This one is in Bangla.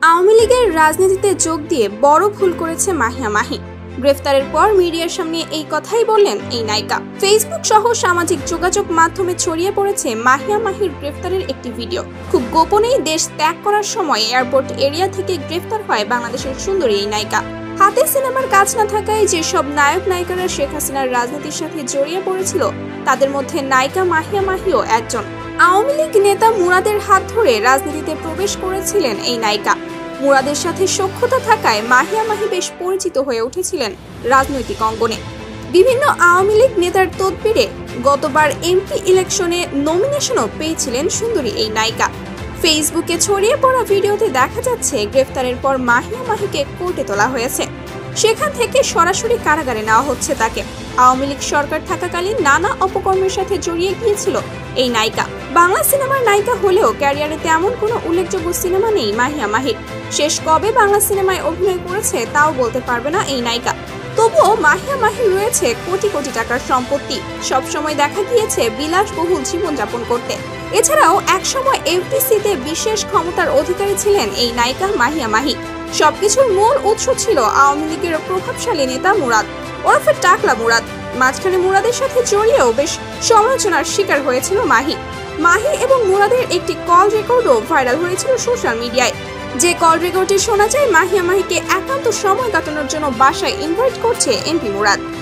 আওয়ামী লীগের রাজনীতিতে যোগ দিয়ে বড় ভুল করেছে মাহিয়া মাহি। গ্রেফতারের পর মিডিয়ার সামনে এই কথাই বললেন এই নায়িকা। ফেসবুক সহ সামাজিক যোগাযোগ মাধ্যমে ছড়িয়ে পড়েছে মাহিয়া মাহির গ্রেফতারের একটি ভিডিও। খুব গোপনেই দেশ ত্যাগ করার সময় এয়ারপোর্ট এরিয়া থেকে গ্রেফতার হয় বাংলাদেশের সুন্দরী এই নায়িকা। হাতে সিনেমার কাজ না থাকায় যেসব নায়ক নায়িকারা শেখ হাসিনার রাজনীতির সাথে জড়িয়ে পড়েছিল তাদের মধ্যে নায়িকা মাহিয়া মাহিও একজন। আওয়ামী লীগ নেতা মুরাদের হাত ধরে রাজনীতিতে প্রবেশ করেছিলেন এই নায়িকা। মুরাদের সাথে সখ্যতা থাকায় মাহিয়া মাহি বেশ পরিচিত হয়ে উঠেছিলেন রাজনৈতিক অঙ্গনে। বিভিন্ন আওয়ামী লীগ নেতার তদবিরে গতবার এমপি ইলেকশনে নমিনেশনও পেয়েছিলেন সুন্দরী এই নায়িকা। ফেসবুকে ছড়িয়ে পড়া ভিডিওতে দেখা যাচ্ছে গ্রেফতারের পর মাহিয়া মাহিকে কোর্টে তোলা হয়েছে। সেখান থেকে সরাসরি কারাগারে নেওয়া হচ্ছে তাকে। আওয়ামী লীগ সরকার থাকাকালীন নানা অপকর্মের সাথে জড়িয়ে গিয়েছিল এই নায়িকা। বাংলা সিনেমার নায়িকা হলেও ক্যারিয়ারে তেমন কোনো উল্লেখযোগ্য সিনেমা নেই মাহিয়া মাহির। শেষ কবে বাংলা সিনেমায় অভিনয় করেছে তাও বলতে পারবে না এই নায়িকা। তবুও মাহিয়া মাহির রয়েছে কোটি কোটি টাকার সম্পত্তি। সবসময় দেখা গিয়েছে বিলাসবহুল জীবনযাপন করতে। এছাড়াও একসময় এফডিসিতে বিশেষ ক্ষমতার অধিকারী ছিলেন এই নায়িকা মাহিয়া মাহি। সবকিছুর মূল উৎস ছিল আওয়ামী লীগের প্রভাবশালী নেতা মুরাদ ওরফে টাকলা মুরাদ। মাঝখানে মুরাদের সাথে জড়িয়েও বেশ সমালোচনার শিকার হয়েছিল মাহি এবং মুরাদের একটি কল রেকর্ডও ভাইরাল হয়েছিল সোশ্যাল মিডিয়ায়। যে কল রেকর্ডে শোনা যায় মাহিয়া মাহিকে একান্ত সময় কাটানোর জন্য বাসায় ইনভাইট করছে এমপি মুরাদ।